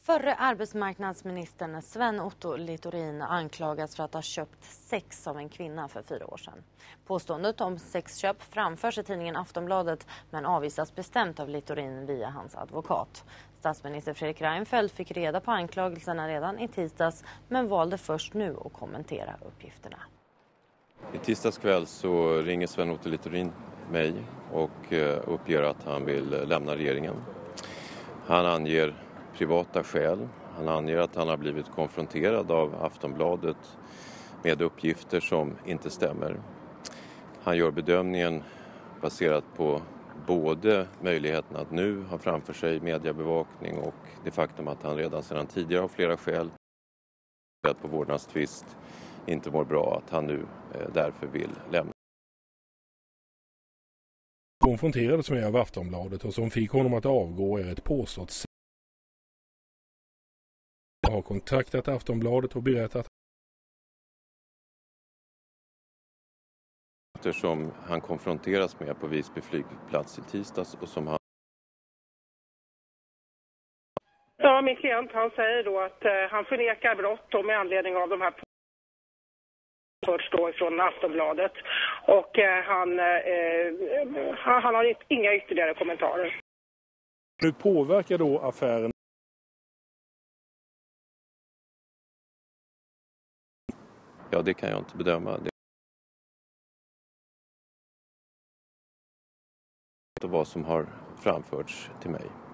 Förre arbetsmarknadsministern Sven Otto Littorin anklagas för att ha köpt sex av en kvinna för 4 år sedan. Påståendet om sexköp framförs i tidningen Aftonbladet men avvisas bestämt av Littorin via hans advokat. Statsminister Fredrik Reinfeldt fick reda på anklagelserna redan i tisdags men valde först nu att kommentera uppgifterna. I tisdags kväll så ringer Sven Otto Littorin mig och uppger att han vill lämna regeringen. Han anger privata skäl. Han anger att han har blivit konfronterad av Aftonbladet med uppgifter som inte stämmer. Han gör bedömningen baserat på både möjligheten att nu ha framför sig mediebevakning och det faktum att han redan sedan tidigare av flera skäl på vårdnadstvist inte mår bra, att han nu därför vill lämna. Konfronterades med av Aftonbladet och som fick honom att avgå är ett påstått har kontaktat Aftonbladet och berättat som han konfronteras med på Visby flygplats i tisdags och som han... Ja, min klient han säger då att han förnekar brott och med anledning av de här först då från Aftonbladet och han har inga ytterligare kommentarer. Nu påverkar då affären. Ja, det kan jag inte bedöma. Det är vad som har framförts till mig.